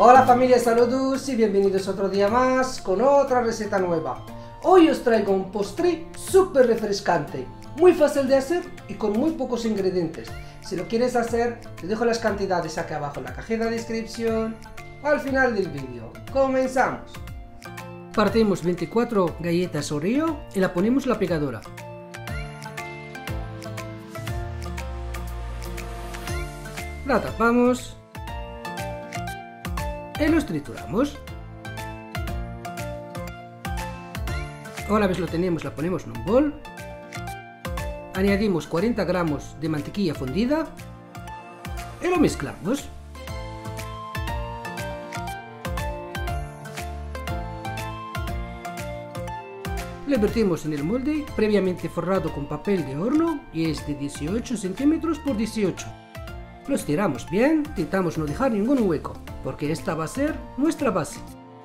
Hola familia, saludos y bienvenidos otro día más con otra receta nueva. Hoy os traigo un postre súper refrescante, muy fácil de hacer y con muy pocos ingredientes. Si lo quieres hacer, te dejo las cantidades aquí abajo en la cajita de descripción o al final del vídeo. ¡Comenzamos! Partimos 24 galletas Oreo y la ponemos en la picadora. La tapamos y los trituramos. Una vez lo tenemos, la ponemos en un bol. Añadimos 40 gramos de mantequilla fundida y lo mezclamos. Le vertimos en el molde previamente forrado con papel de horno y es de 18 centímetros por 18. Lo estiramos bien, intentamos no dejar ningún hueco, porque esta va a ser nuestra base.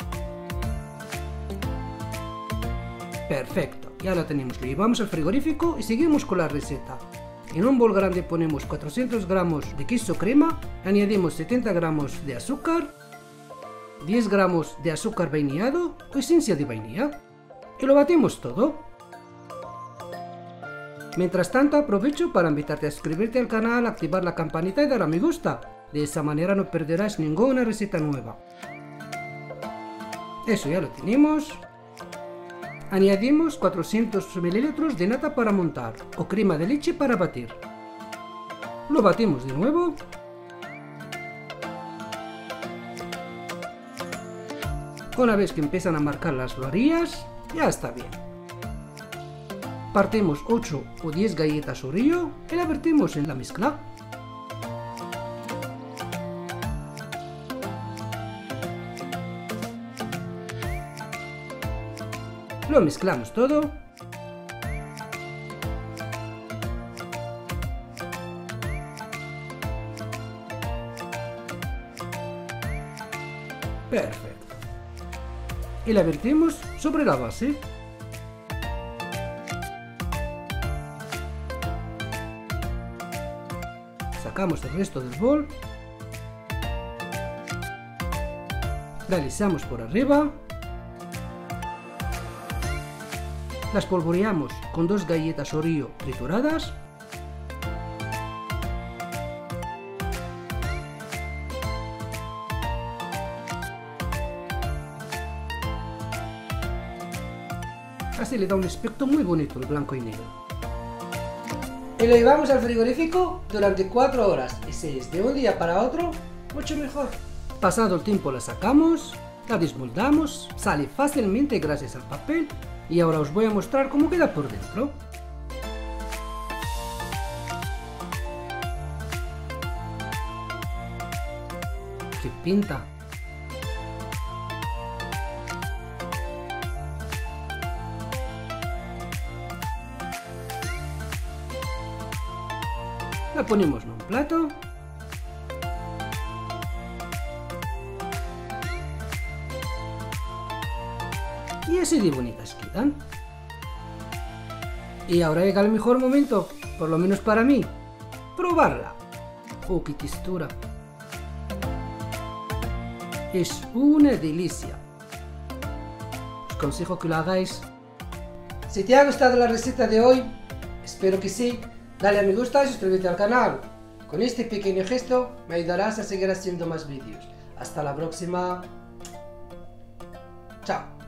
Perfecto, ya la tenemos, lo llevamos al frigorífico y seguimos con la receta. En un bol grande ponemos 400 gramos de queso crema, añadimos 70 gramos de azúcar, 10 gramos de azúcar vainillado o esencia de vainilla y lo batimos todo. Mientras tanto aprovecho para invitarte a suscribirte al canal, activar la campanita y dar a me gusta. De esa manera no perderás ninguna receta nueva. Eso ya lo tenemos. Añadimos 400 ml de nata para montar o crema de leche para batir. Lo batimos de nuevo. Una vez que empiezan a marcar las varillas, ya está bien. Partimos 8 o 10 galletas Oreo y la vertimos en la mezcla. Lo mezclamos todo. Perfecto. Y la vertimos sobre la base. Sacamos el resto del bol. La alisamos por arriba. Las polvoreamos con 2 galletas Oreo trituradas. Así le da un aspecto muy bonito el blanco y negro. Y lo llevamos al frigorífico durante 4 horas. Y si es de un día para otro, mucho mejor. Pasado el tiempo la sacamos, la desmoldamos, sale fácilmente gracias al papel. Y ahora os voy a mostrar cómo queda por dentro. ¡Qué pinta! La ponemos en un plato. Y así de bonitas quedan. Y ahora llega el mejor momento, por lo menos para mí, probarla. ¡Oh, qué textura! Es una delicia. Os aconsejo que lo hagáis. Si te ha gustado la receta de hoy, espero que sí, dale a me gusta y suscríbete al canal. Con este pequeño gesto me ayudarás a seguir haciendo más vídeos. Hasta la próxima. Chao.